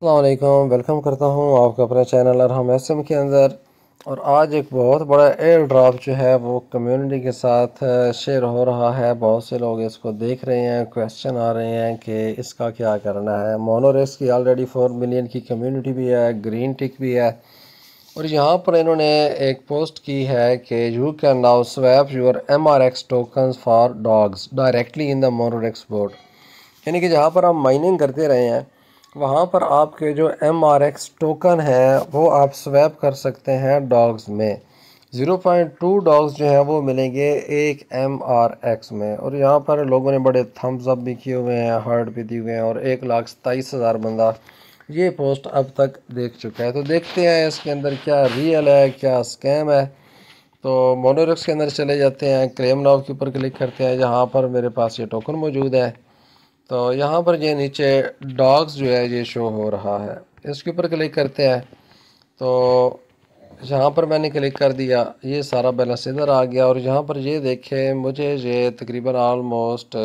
अस्सलाम वालेकुम, वेलकम करता हूँ आपका अपने चैनल अरहम एसएम के अंदर। और आज एक बहुत बड़ा एयर ड्रॉप जो है वो कम्युनिटी के साथ शेयर हो रहा है। बहुत से लोग इसको देख रहे हैं, क्वेश्चन आ रहे हैं कि इसका क्या करना है। मोनोरेक्स की ऑलरेडी 4 मिलियन की कम्युनिटी भी है, ग्रीन टिक भी है। और यहाँ पर इन्होंने एक पोस्ट की है कि you can now swap your MRX tokens for dogs directly in the Monorex board. यानी कि जहाँ पर आप माइनिंग करते रहे हैं वहाँ पर आपके जो MRX टोकन है वो आप स्वैप कर सकते हैं डॉग्स में। 0.2 डॉग्स जो है वो मिलेंगे एक MRX में। और यहाँ पर लोगों ने बड़े थम्स अप भी किए हुए हैं, हार्ट भी दिए हुए हैं, और 1,27,000 बंदा ये पोस्ट अब तक देख चुका है। तो देखते हैं इसके अंदर क्या रियल है, क्या स्कैम है। तो मोनोरेक्स के अंदर चले जाते हैं, क्लेम नाउ के ऊपर क्लिक करते हैं, जहाँ पर मेरे पास ये टोकन मौजूद है। तो यहाँ पर ये नीचे डॉग्स जो है ये शो हो रहा है, इसके ऊपर क्लिक करते हैं। तो यहाँ पर मैंने क्लिक कर दिया, ये सारा बैलेंस इधर आ गया। और यहाँ पर ये देखें, मुझे ये तकरीबन ऑलमोस्ट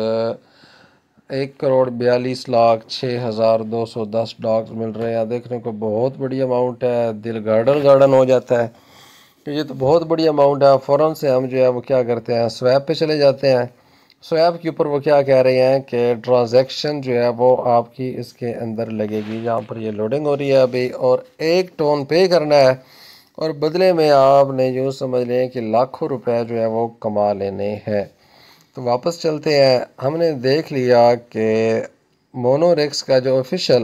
1,42,06,210 डॉग्स मिल रहे हैं। देखने को बहुत बड़ी अमाउंट है, दिल गार्डन गार्डन हो जाता है कि ये तो बहुत बड़ी अमाउंट है। फ़ौरन से हम जो है वो क्या करते हैं, स्वैप पे चले जाते हैं। स्वैप के ऊपर वो क्या कह रहे हैं कि ट्रांजैक्शन जो है वो आपकी इसके अंदर लगेगी। जहाँ पर ये लोडिंग हो रही है अभी, और 1 टोन पे करना है, और बदले में आपने यूँ समझ लें कि लाखों रुपए जो है वो कमा लेने हैं। तो वापस चलते हैं। हमने देख लिया कि मोनोरेक्स का जो ऑफिशियल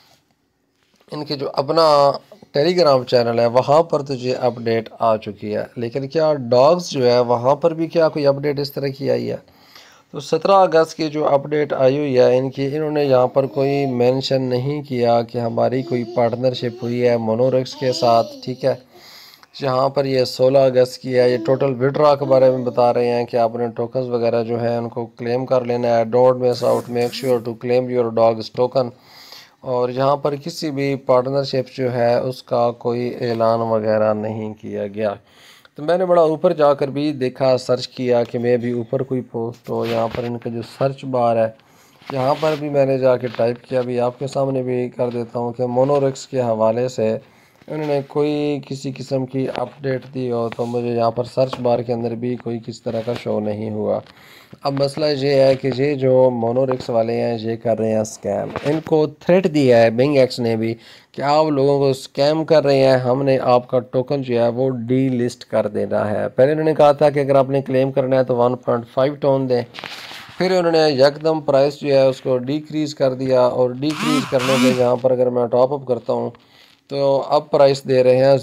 इनके जो अपना टेलीग्राम चैनल है वहाँ पर तो ये अपडेट आ चुकी है, लेकिन क्या डॉग्स जो है वहाँ पर भी क्या कोई अपडेट इस तरह की आई है? तो 17 अगस्त की जो अपडेट आई हुई है इनकी, इन्होंने यहाँ पर कोई मेंशन नहीं किया कि हमारी कोई पार्टनरशिप हुई है मोनोरेक्स के साथ, ठीक है। यहाँ पर ये 16 अगस्त की है। ये टोटल विड्रॉ के बारे में बता रहे हैं कि आपने टोकन्स वगैरह जो है उनको क्लेम कर लेना है। Don't miss out, make sure to claim your dogs token. और यहाँ पर किसी भी पार्टनरशिप जो है उसका कोई ऐलान वगैरह नहीं किया गया। तो मैंने बड़ा ऊपर जाकर भी देखा, सर्च किया कि मैं भी ऊपर कोई पोस्ट हो। यहाँ पर इनका जो सर्च बार है यहाँ पर भी मैंने जाके टाइप किया, भी आपके सामने भी कर देता हूँ कि मोनोरेक्स के हवाले से उन्होंने कोई किसी किस्म की अपडेट दी हो। तो मुझे यहाँ पर सर्च बार के अंदर भी कोई किस तरह का शो नहीं हुआ। अब मसला ये है कि ये जो मोनोरेक्स वाले हैं ये कर रहे हैं स्कैम। इनको थ्रेट दिया है बिंग एक्स ने भी कि आप लोगों को स्कैम कर रहे हैं, हमने आपका टोकन जो है वो डी लिस्ट कर देना है। पहले उन्होंने कहा था कि अगर आपने क्लेम करना है तो 1.5 टोन दें। फिर उन्होंने यकदम प्राइस जो है उसको डिक्रीज़ कर दिया, और डिक्रीज़ करने पे यहाँ पर अगर मैं टॉपअप करता हूँ तो अब प्राइस दे रहे हैं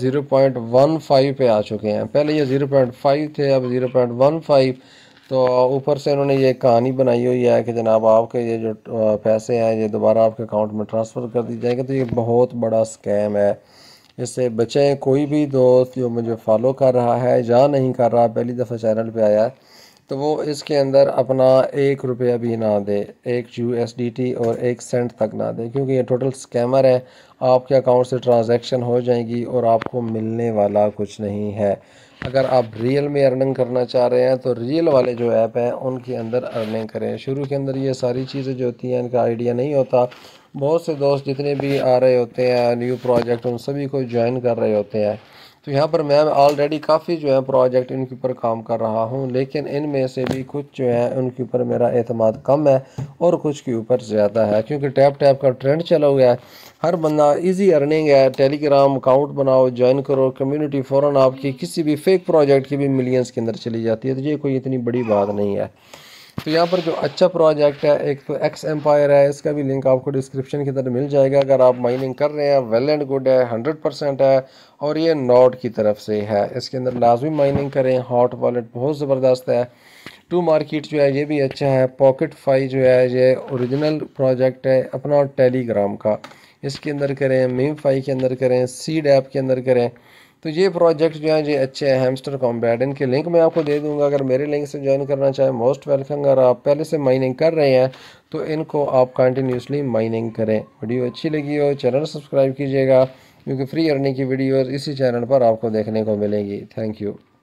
0.15 पे आ चुके हैं। पहले ये 0.5 थे, अब 0.15। तो ऊपर से उन्होंने ये कहानी बनाई हुई है कि जनाब आपके ये जो पैसे हैं ये दोबारा आपके अकाउंट में ट्रांसफ़र कर दी जाएंगे। तो ये बहुत बड़ा स्कैम है, इससे बचें। कोई भी दोस्त जो मुझे फॉलो कर रहा है या नहीं कर रहा, पहली दफ़ा चैनल पे आया है, तो वो इसके अंदर अपना 1 रुपया भी ना दे, 1 USDT और 1 सेंट तक ना दे, क्योंकि ये टोटल स्कैमर है। आपके अकाउंट से ट्रांजैक्शन हो जाएगी और आपको मिलने वाला कुछ नहीं है। अगर आप रियल में अर्निंग करना चाह रहे हैं तो रियल वाले जो ऐप हैं उनके अंदर अर्निंग करें। शुरू के अंदर ये सारी चीज़ें जो होती हैं इनका आइडिया नहीं होता। बहुत से दोस्त जितने भी आ रहे होते हैं न्यू प्रोजेक्ट, उन सभी को ज्वाइन कर रहे होते हैं। तो यहाँ पर मैं ऑलरेडी काफ़ी जो है प्रोजेक्ट इनके ऊपर काम कर रहा हूँ, लेकिन इनमें से भी कुछ जो है उनके ऊपर मेरा एतमाद कम है और कुछ के ऊपर ज़्यादा है, क्योंकि टैप टैप का ट्रेंड चला हुआ है। हर बंदा इजी अर्निंग है। टेलीग्राम अकाउंट बनाओ, ज्वाइन करो, कम्युनिटी फ़ौरन आपकी किसी भी फेक प्रोजेक्ट की भी मिलियंस के अंदर चली जाती है। तो ये कोई इतनी बड़ी बात नहीं है। तो यहाँ पर जो अच्छा प्रोजेक्ट है, एक तो एक्स एम्पायर है, इसका भी लिंक आपको डिस्क्रिप्शन के अंदर मिल जाएगा। अगर आप माइनिंग कर रहे हैं, वेल एंड गुड है, 100% है। और ये नोड की तरफ से है, इसके अंदर लाजमी माइनिंग करें। हॉट वॉलेट बहुत ज़बरदस्त है। टू मार्केट जो है ये भी अच्छा है। पॉकेट फाई जो है ये ओरिजिनल प्रोजेक्ट है अपना टेलीग्राम का, इसके अंदर करें। मीम फाई के अंदर करें, सीड ऐप के अंदर करें। तो ये प्रोजेक्ट जो है ये अच्छे हैं। हैमस्टर कॉम्बैट, इनके लिंक मैं आपको दे दूंगा, अगर मेरे लिंक से ज्वाइन करना चाहें मोस्ट वेलकम। अगर आप पहले से माइनिंग कर रहे हैं तो इनको आप कंटिन्यूसली माइनिंग करें। वीडियो अच्छी लगी हो चैनल सब्सक्राइब कीजिएगा, क्योंकि फ्री अर्निंग की वीडियोस इसी चैनल पर आपको देखने को मिलेंगी। Thank you.